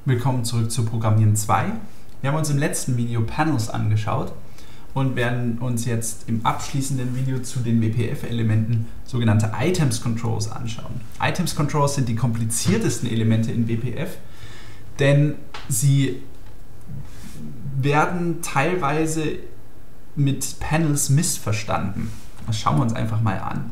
Willkommen zurück zu Programmieren 2. Wir haben uns im letzten Video Panels angeschaut und werden uns jetzt im abschließenden Video zu den WPF-Elementen sogenannte Items Controls anschauen. Items Controls sind die kompliziertesten Elemente in WPF, denn sie werden teilweise mit Panels missverstanden. Das schauen wir uns einfach mal an.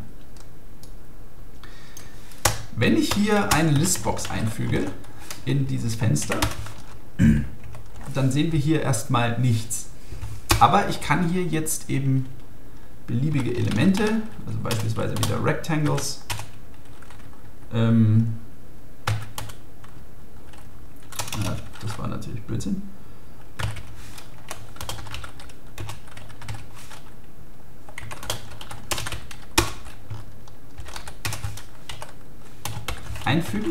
Wenn ich hier eine Listbox einfüge in dieses Fenster, dann sehen wir hier erstmal nichts. Aber ich kann hier jetzt eben beliebige Elemente, also beispielsweise wieder Rectangles, das war natürlich Blödsinn. Einfügen.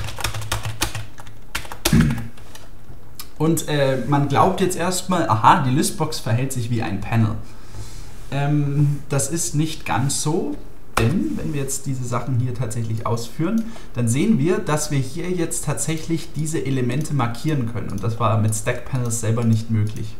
Und man glaubt jetzt erstmal, aha, die Listbox verhält sich wie ein Panel. Das ist nicht ganz so, denn wenn wir jetzt diese Sachen hier tatsächlich ausführen, dann sehen wir, dass wir hier jetzt tatsächlich diese Elemente markieren können. Und das war mit Stack Panels selber nicht möglich.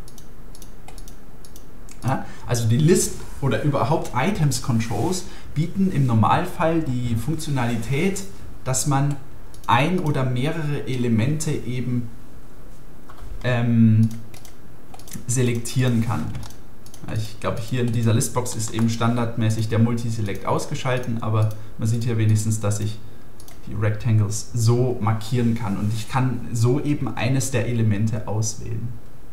Ja, also die List oder überhaupt Items Controls bieten im Normalfall die Funktionalität, dass man ein oder mehrere Elemente eben selektieren kann. Ich glaube, hier in dieser Listbox ist eben standardmäßig der Multiselect ausgeschalten, aber man sieht hier wenigstens, dass ich die Rectangles so markieren kann und ich kann so eben eines der Elemente auswählen.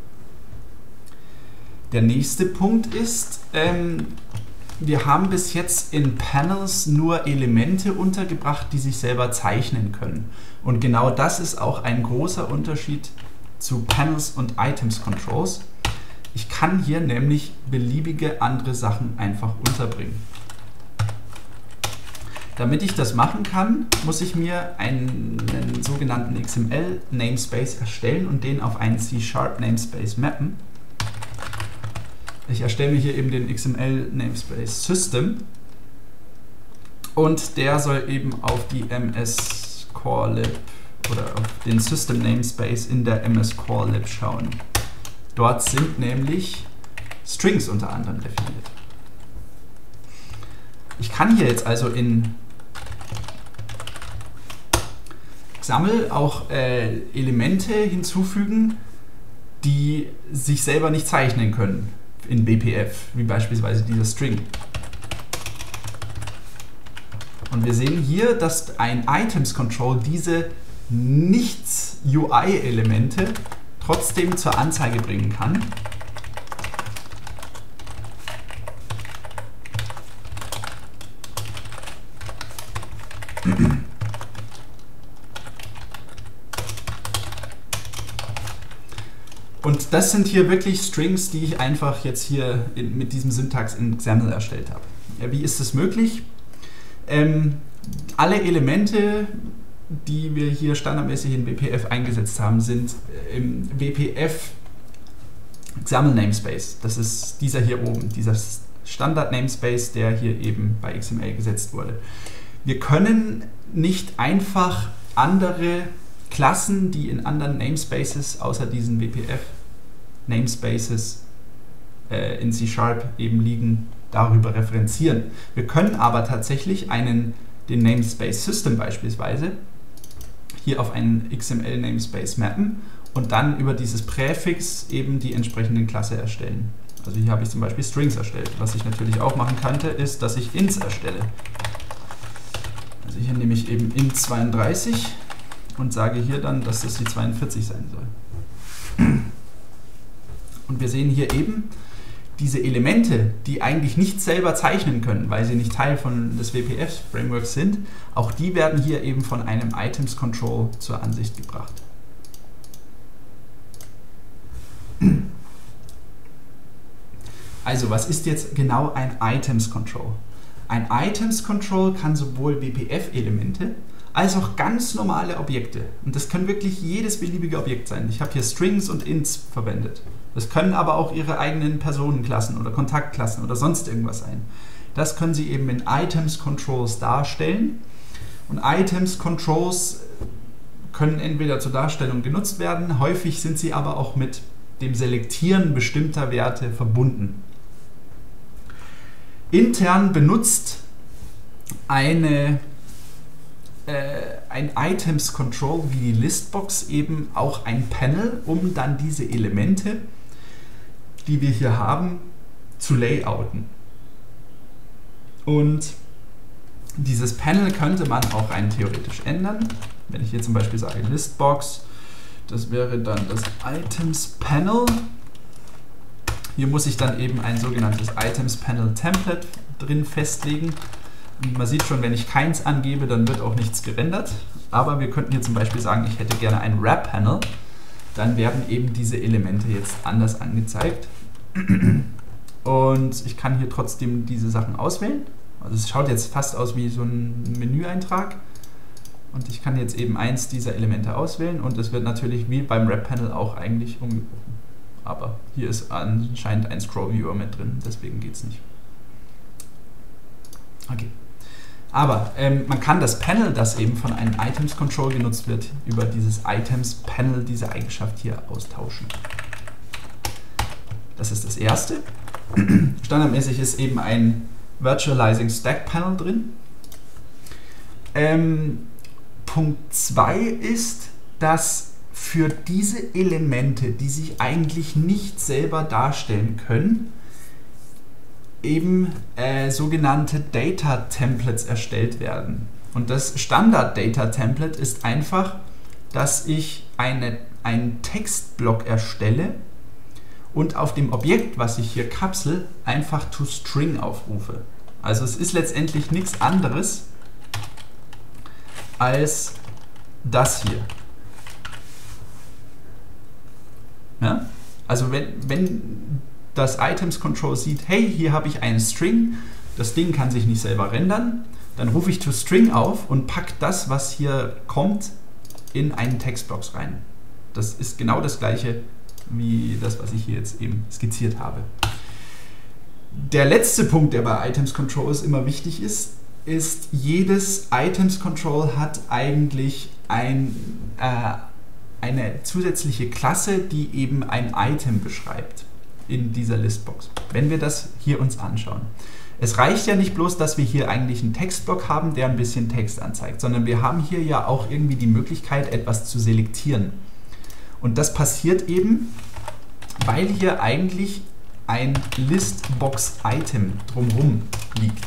Der nächste Punkt ist, wir haben bis jetzt in Panels nur Elemente untergebracht, die sich selber zeichnen können. Und genau das ist auch ein großer Unterschied zu Panels und Items Controls. Ich kann hier nämlich beliebige andere Sachen einfach unterbringen. Damit ich das machen kann, muss ich mir einen sogenannten XML Namespace erstellen und den auf einen C# Namespace mappen. Ich erstelle mir hier eben den XML Namespace System und der soll eben auf die MS Core Lib oder auf den System Namespace in der MS Core Lib schauen. Dort sind nämlich Strings unter anderem definiert. Ich kann hier jetzt also in XAML auch Elemente hinzufügen, die sich selber nicht zeichnen können in BPF, wie beispielsweise dieser String. Und wir sehen hier, dass ein Items Control diese Nichts-UI-Elemente trotzdem zur Anzeige bringen kann. Und das sind hier wirklich Strings, die ich einfach jetzt hier mit diesem Syntax in XAML erstellt habe. Ja, wie ist das möglich? Alle Elemente, die wir hier standardmäßig in WPF eingesetzt haben, sind im WPF XAML Namespace. Das ist dieser hier oben, dieser Standard Namespace, der hier eben bei XML gesetzt wurde. Wir können nicht einfach andere Klassen, die in anderen Namespaces außer diesen WPF Namespaces in C# eben liegen, darüber referenzieren. Wir können aber tatsächlich den Namespace System beispielsweise hier auf einen XML Namespace mappen und dann über dieses Präfix eben die entsprechenden Klasse erstellen. Also hier habe ich zum Beispiel Strings erstellt. Was ich natürlich auch machen könnte, ist, dass ich Ints erstelle. Also hier nehme ich eben int 32 und sage hier dann, dass das die 42 sein soll. Und wir sehen hier eben diese Elemente, die eigentlich nicht selber zeichnen können, weil sie nicht Teil des WPF-Frameworks sind, auch die werden hier eben von einem Items Control zur Ansicht gebracht. Also, was ist jetzt genau ein Items Control? Ein Items Control kann sowohl WPF-Elemente als auch ganz normale Objekte. Und das können wirklich jedes beliebige Objekt sein. Ich habe hier Strings und Ints verwendet. Das können aber auch Ihre eigenen Personenklassen oder Kontaktklassen oder sonst irgendwas sein. Das können Sie eben in Items Controls darstellen. Und Items Controls können entweder zur Darstellung genutzt werden, häufig sind sie aber auch mit dem Selektieren bestimmter Werte verbunden. Intern benutzt ein Items Control wie die Listbox eben auch ein Panel, um dann diese Elemente, die wir hier haben, zu layouten. Und dieses Panel könnte man auch rein theoretisch ändern. Wenn ich hier zum Beispiel sage Listbox, das wäre dann das Items Panel. Hier muss ich dann eben ein sogenanntes Items Panel Template drin festlegen. Und man sieht schon, wenn ich keins angebe, dann wird auch nichts gerendert. Aber wir könnten hier zum Beispiel sagen, ich hätte gerne ein Wrap Panel. Dann werden eben diese Elemente jetzt anders angezeigt. Und ich kann hier trotzdem diese Sachen auswählen. Also es schaut jetzt fast aus wie so ein Menüeintrag. Und ich kann jetzt eben eins dieser Elemente auswählen und es wird natürlich wie beim Wrap Panel auch eigentlich umgebrochen. Aber hier ist anscheinend ein Scroll Viewer mit drin, deswegen geht es nicht. Okay. Aber man kann das Panel, das eben von einem Items Control genutzt wird, über dieses Items Panel diese Eigenschaft hier austauschen. Das ist das erste. Standardmäßig ist eben ein Virtualizing Stack Panel drin. Punkt 2 ist, dass für diese Elemente, die sich eigentlich nicht selber darstellen können, eben sogenannte Data Templates erstellt werden. Und das Standard Data Template ist einfach, dass ich einen Textblock erstelle und auf dem Objekt, was ich hier kapsel, einfach toString aufrufe. Also es ist letztendlich nichts anderes als das hier. Ja? Also wenn das Items Control sieht, hey, hier habe ich einen String, das Ding kann sich nicht selber rendern, dann rufe ich toString auf und packe das, was hier kommt, in einen Textbox rein. Das ist genau das gleiche wie das, was ich hier jetzt eben skizziert habe. Der letzte Punkt, der bei Items Controls immer wichtig ist, jedes Items Control hat eigentlich eine zusätzliche Klasse, die eben ein Item beschreibt in dieser Listbox. Wenn wir das hier uns anschauen. Es reicht ja nicht bloß, dass wir hier eigentlich einen Textblock haben, der ein bisschen Text anzeigt, sondern wir haben hier ja auch irgendwie die Möglichkeit, etwas zu selektieren. Und das passiert eben, weil hier eigentlich ein Listbox-Item drumherum liegt.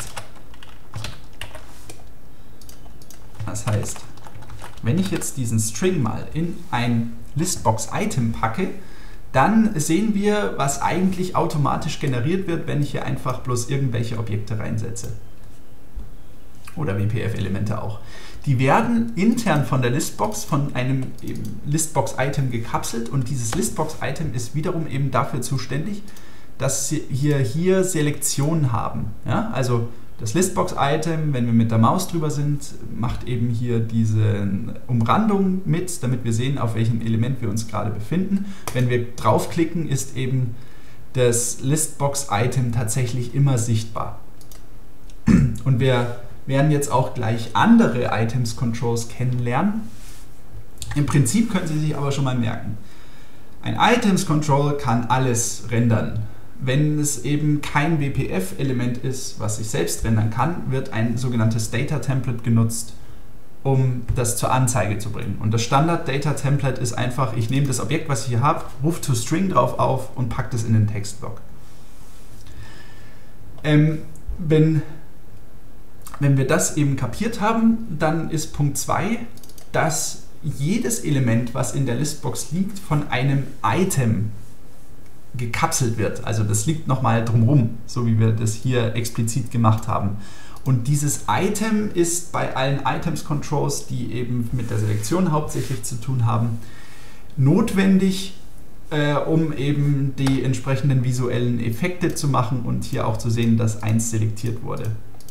Das heißt, wenn ich jetzt diesen String mal in ein Listbox-Item packe, dann sehen wir, was eigentlich automatisch generiert wird, wenn ich hier einfach bloß irgendwelche Objekte reinsetze. Oder WPF-Elemente auch. Die werden intern von der Listbox, von einem Listbox-Item gekapselt und dieses Listbox-Item ist wiederum eben dafür zuständig, dass sie hier Selektionen haben. Ja? Also das Listbox-Item, wenn wir mit der Maus drüber sind, macht eben hier diese Umrandung mit, damit wir sehen, auf welchem Element wir uns gerade befinden. Wenn wir draufklicken, ist eben das Listbox-Item tatsächlich immer sichtbar. Und wir werden jetzt auch gleich andere Items-Controls kennenlernen. Im Prinzip können Sie sich aber schon mal merken, ein Items-Control kann alles rendern. Wenn es eben kein WPF-Element ist, was ich selbst rendern kann, wird ein sogenanntes Data-Template genutzt, um das zur Anzeige zu bringen. Und das Standard-Data-Template ist einfach, ich nehme das Objekt, was ich hier habe, rufe toString drauf auf und packe das in den Textblock. Wenn wir das eben kapiert haben, dann ist Punkt 2, dass jedes Element, was in der Listbox liegt, von einem Item gekapselt wird. Also das liegt nochmal drumherum, so wie wir das hier explizit gemacht haben. Und dieses Item ist bei allen Items Controls, die eben mit der Selektion hauptsächlich zu tun haben, notwendig, um eben die entsprechenden visuellen Effekte zu machen und hier auch zu sehen, dass eins selektiert wurde.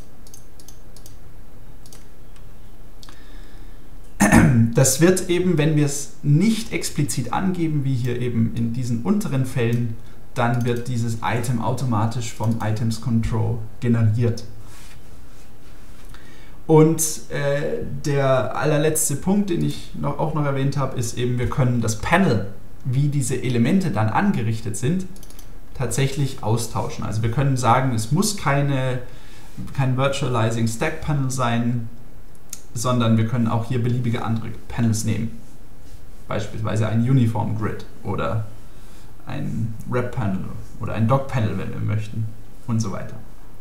Das wird eben, wenn wir es nicht explizit angeben, wie hier eben in diesen unteren Fällen, dann wird dieses Item automatisch vom Items Control generiert. Und der allerletzte Punkt, den ich auch noch erwähnt habe, ist eben, wir können das Panel, wie diese Elemente dann angerichtet sind, tatsächlich austauschen. Also wir können sagen, es muss kein Virtualizing Stack Panel sein, sondern wir können auch hier beliebige andere Panels nehmen. Beispielsweise ein Uniform Grid oder ein Wrap Panel oder ein Dock Panel, wenn wir möchten und so weiter.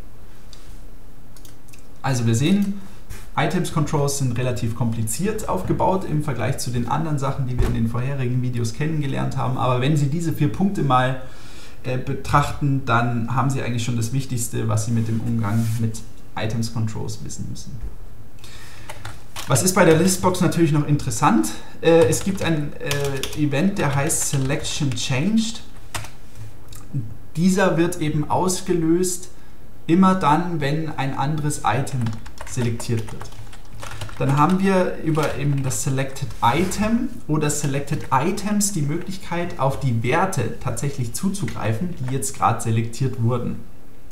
Also wir sehen, Items Controls sind relativ kompliziert aufgebaut im Vergleich zu den anderen Sachen, die wir in den vorherigen Videos kennengelernt haben. Aber wenn Sie diese 4 Punkte mal betrachten, dann haben Sie eigentlich schon das Wichtigste, was Sie mit dem Umgang mit Items Controls wissen müssen. Was ist bei der Listbox natürlich noch interessant? Es gibt ein Event, der heißt Selection Changed. Dieser wird eben ausgelöst immer dann, wenn ein anderes Item selektiert wird. Dann haben wir über eben das Selected Item oder Selected Items die Möglichkeit, auf die Werte tatsächlich zuzugreifen, die jetzt gerade selektiert wurden.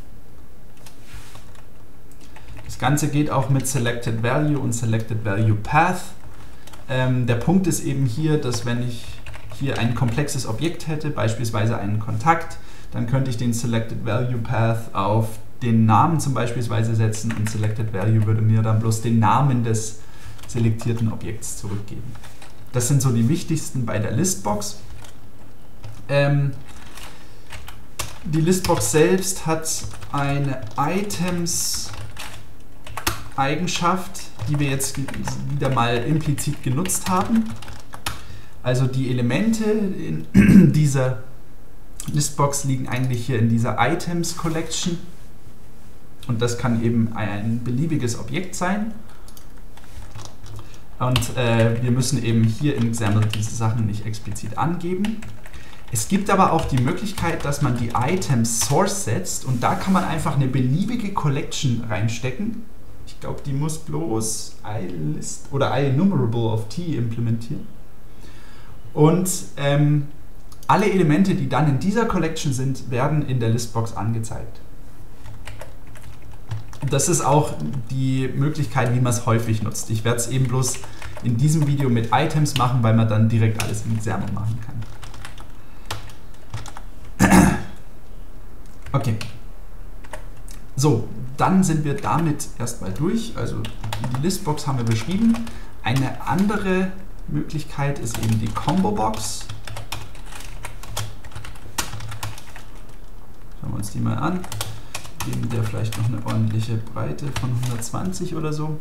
Das Ganze geht auch mit Selected Value und Selected Value Path. Der Punkt ist eben hier, dass wenn ich hier ein komplexes Objekt hätte, beispielsweise einen Kontakt, dann könnte ich den Selected Value Path auf den Namen zum Beispiel setzen und Selected Value würde mir dann bloß den Namen des selektierten Objekts zurückgeben. Das sind so die wichtigsten bei der Listbox. Die Listbox selbst hat eine Items-Eigenschaft, die wir jetzt wieder mal implizit genutzt haben. Also die Elemente in dieser Listbox liegen eigentlich hier in dieser Items Collection. Und das kann eben ein beliebiges Objekt sein. Und wir müssen eben hier in XAML diese Sachen nicht explizit angeben. Es gibt aber auch die Möglichkeit, dass man die Items Source setzt und da kann man einfach eine beliebige Collection reinstecken. Ich glaube, die muss bloß iList oder iEnumerable of T implementieren. Und alle Elemente, die dann in dieser Collection sind, werden in der Listbox angezeigt. Das ist auch die Möglichkeit, wie man es häufig nutzt. Ich werde es eben bloß in diesem Video mit Items machen, weil man dann direkt alles in XAML machen kann. Okay. So, dann sind wir damit erstmal durch. Also die Listbox haben wir beschrieben. Eine andere Möglichkeit ist eben die Combo-Box. Schauen wir uns die mal an. Geben der vielleicht noch eine ordentliche Breite von 120 oder so.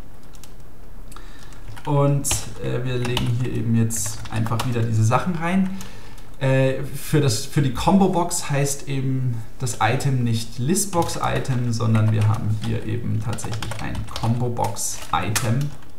Und wir legen hier eben jetzt einfach wieder diese Sachen rein. Für die Combo-Box heißt eben das Item nicht Listbox-Item, sondern wir haben hier eben tatsächlich ein Combo-Box-Item.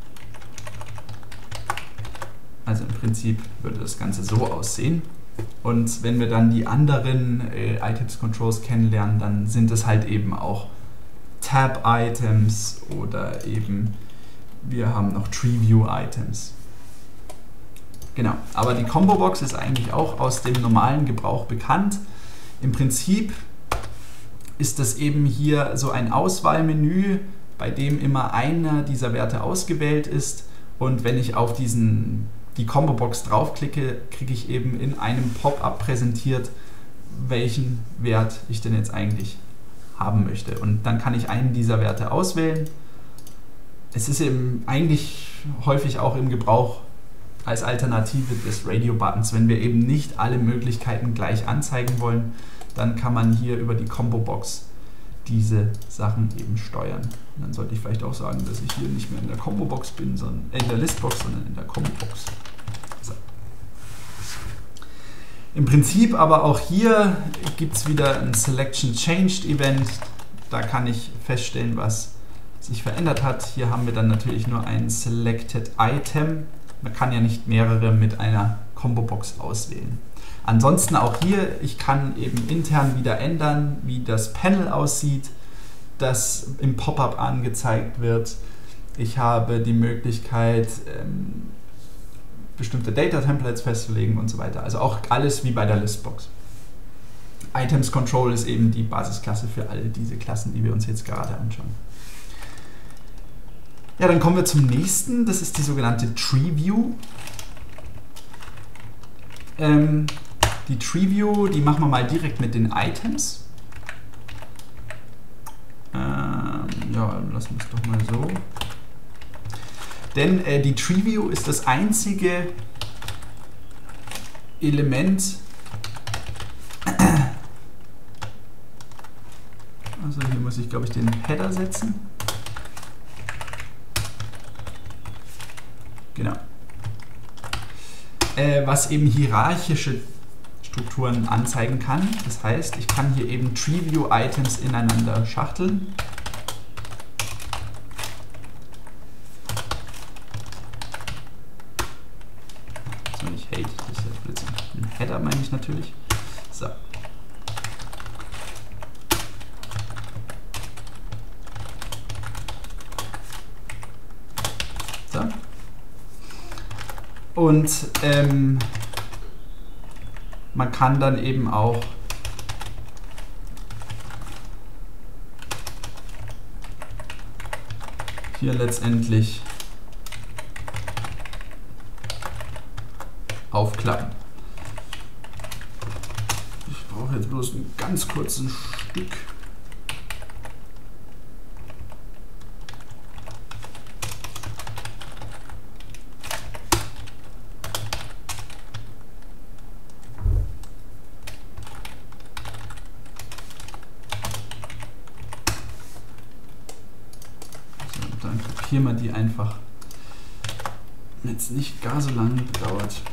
Also im Prinzip würde das Ganze so aussehen. Und wenn wir dann die anderen Items Controls kennenlernen, dann sind es halt eben auch Tab Items oder eben wir haben noch Tree View Items. Genau, aber die Combo Box ist eigentlich auch aus dem normalen Gebrauch bekannt. Im Prinzip ist das eben hier so ein Auswahlmenü, bei dem immer einer dieser Werte ausgewählt ist und wenn ich auf die Combo-Box draufklicke, kriege ich eben in einem Pop-up präsentiert, welchen Wert ich denn jetzt eigentlich haben möchte. Und dann kann ich einen dieser Werte auswählen. Es ist eben eigentlich häufig auch im Gebrauch als Alternative des Radio-Buttons. Wenn wir eben nicht alle Möglichkeiten gleich anzeigen wollen, dann kann man hier über die Combo-Box diese Sachen eben steuern. Und dann sollte ich vielleicht auch sagen, dass ich hier nicht mehr in der Combo-Box bin, sondern in der Listbox, sondern in der Combo-Box. So. Im Prinzip aber auch hier gibt es wieder ein Selection Changed Event. Da kann ich feststellen, was sich verändert hat. Hier haben wir dann natürlich nur ein Selected Item. Man kann ja nicht mehrere mit einer Combo-Box auswählen. Ansonsten auch hier, ich kann eben intern wieder ändern, wie das Panel aussieht, das im Pop-up angezeigt wird. Ich habe die Möglichkeit, bestimmte Data-Templates festzulegen und so weiter. Also auch alles wie bei der Listbox. Items Control ist eben die Basisklasse für alle diese Klassen, die wir uns jetzt gerade anschauen. Ja, dann kommen wir zum nächsten. Das ist die sogenannte Tree View. Die Tree View, die machen wir mal direkt mit den Items. Ja, lassen wir es doch mal so. Denn die Tree View ist das einzige Element, also hier muss ich, glaube ich, den Header setzen. Genau. Was eben hierarchische Strukturen anzeigen kann. Das heißt, ich kann hier eben Tree-View-Items ineinander schachteln. So, nicht Hate, das ist ja Blödsinn. Ein Header meine ich natürlich. So. So. Und man kann dann eben auch hier letztendlich aufklappen. Ich brauche jetzt bloß ein ganz kurzes Stück. Dann kopieren wir die einfach, wenn es nicht gar so lange dauert.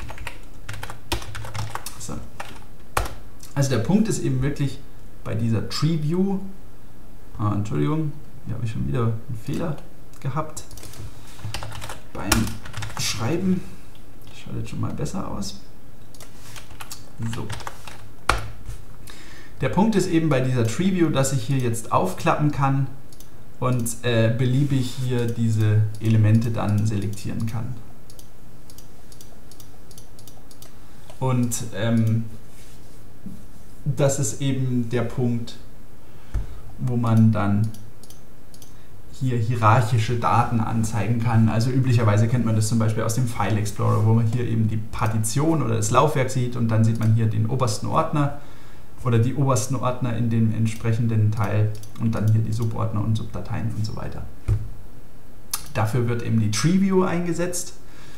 So. Also der Punkt ist eben wirklich bei dieser Tree View, Entschuldigung, hier habe ich schon wieder einen Fehler gehabt beim Schreiben. Das schaut jetzt schon mal besser aus. So. Der Punkt ist eben bei dieser Tree View, dass ich hier jetzt aufklappen kann und beliebig hier diese Elemente dann selektieren kann. Und das ist eben der Punkt, wo man dann hier hierarchische Daten anzeigen kann. Also üblicherweise kennt man das zum Beispiel aus dem File Explorer, wo man hier eben die Partition oder das Laufwerk sieht und dann sieht man hier den obersten Ordner oder die obersten Ordner in dem entsprechenden Teil und dann hier die Subordner und Subdateien und so weiter. Dafür wird eben die Tree View eingesetzt.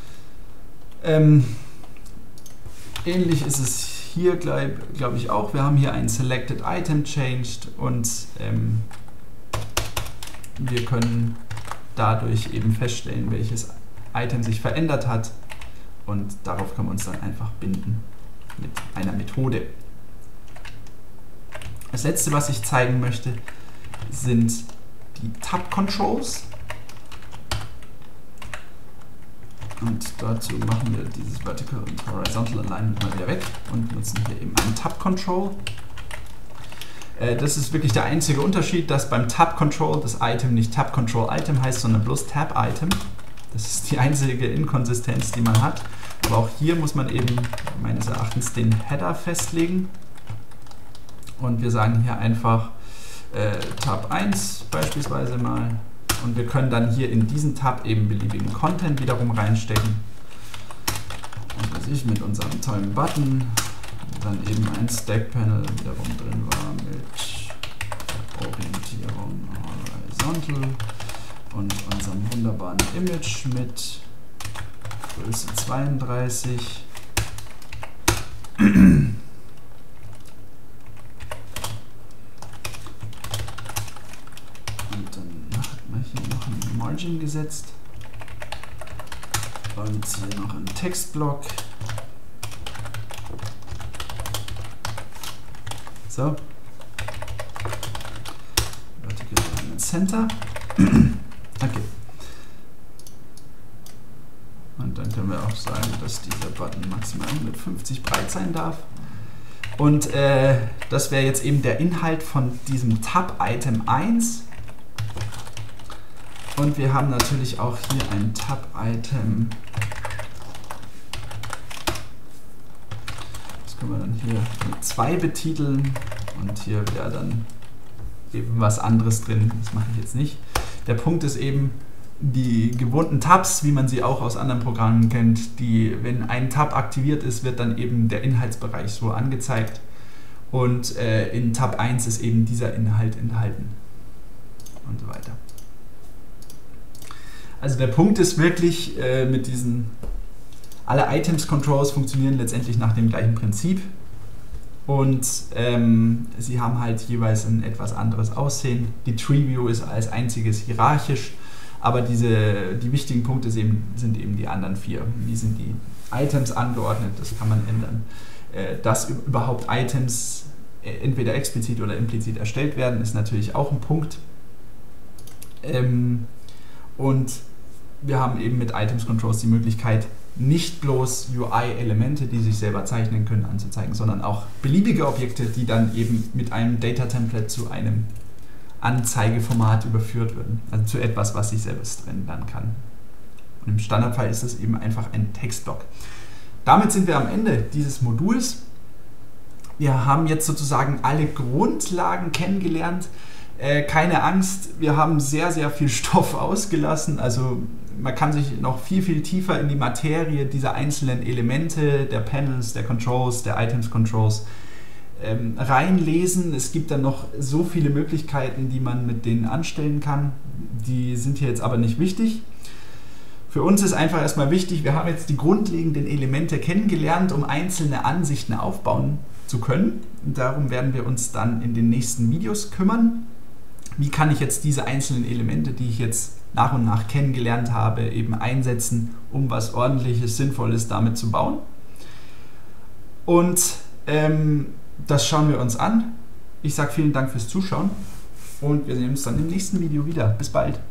Ähnlich ist es hier, glaube ich, auch. Wir haben hier ein Selected Item Changed und wir können dadurch eben feststellen, welches Item sich verändert hat und darauf können wir uns dann einfach binden mit einer Methode. Das letzte, was ich zeigen möchte, sind die Tab Controls. Und dazu machen wir dieses Vertical und Horizontal Alignment mal wieder weg und nutzen hier eben einen Tab Control. Das ist wirklich der einzige Unterschied, dass beim Tab Control das Item nicht Tab Control Item heißt, sondern bloß Tab Item. Das ist die einzige Inkonsistenz, die man hat. Aber auch hier muss man eben meines Erachtens den Header festlegen. Und wir sagen hier einfach Tab 1 beispielsweise mal. Und wir können dann hier in diesen Tab eben beliebigen Content wiederum reinstecken. Und was ich mit unserem tollen Button, dann eben ein Stack-Panel wiederum drin war mit Orientierung Horizontal und unserem wunderbaren Image mit Größe 32. Margin gesetzt und hier noch ein Textblock. So. Vertical Alignment Center. Okay. Und dann können wir auch sagen, dass dieser Button maximal 150 breit sein darf. Und das wäre jetzt eben der Inhalt von diesem Tab-Item 1. Und wir haben natürlich auch hier ein Tab-Item. Das können wir dann hier mit 2 betiteln. Und hier wäre dann eben was anderes drin. Das mache ich jetzt nicht. Der Punkt ist eben, die gewohnten Tabs, wie man sie auch aus anderen Programmen kennt, wenn ein Tab aktiviert ist, wird dann eben der Inhaltsbereich so angezeigt. Und in Tab 1 ist eben dieser Inhalt enthalten. Und so weiter. Also der Punkt ist wirklich, alle Items-Controls funktionieren letztendlich nach dem gleichen Prinzip. Und sie haben halt jeweils ein etwas anderes Aussehen. Die Tree-View ist als einziges hierarchisch, aber die wichtigen Punkte sind eben die anderen 4. Wie sind die Items angeordnet, das kann man ändern. Dass überhaupt Items entweder explizit oder implizit erstellt werden, ist natürlich auch ein Punkt. Und wir haben eben mit Items Controls die Möglichkeit, nicht bloß UI-Elemente, die sich selber zeichnen können, anzuzeigen, sondern auch beliebige Objekte, die dann eben mit einem Data-Template zu einem Anzeigeformat überführt werden. Also zu etwas, was sich selbst ändern kann. Und im Standardfall ist das eben einfach ein Textblock. Damit sind wir am Ende dieses Moduls. Wir haben jetzt sozusagen alle Grundlagen kennengelernt. Keine Angst, wir haben sehr, sehr viel Stoff ausgelassen. Also man kann sich noch viel, viel tiefer in die Materie dieser einzelnen Elemente, der Panels, der Controls, der Items Controls reinlesen. Es gibt dann noch so viele Möglichkeiten, die man mit denen anstellen kann. Die sind hier jetzt aber nicht wichtig. Für uns ist einfach erstmal wichtig, wir haben jetzt die grundlegenden Elemente kennengelernt, um einzelne Ansichten aufbauen zu können. Und darum werden wir uns dann in den nächsten Videos kümmern. Wie kann ich jetzt diese einzelnen Elemente, die ich jetzt nach und nach kennengelernt habe, eben einsetzen, um was Ordentliches, Sinnvolles damit zu bauen. Und das schauen wir uns an. Ich sage vielen Dank fürs Zuschauen und wir sehen uns dann im nächsten Video wieder. Bis bald.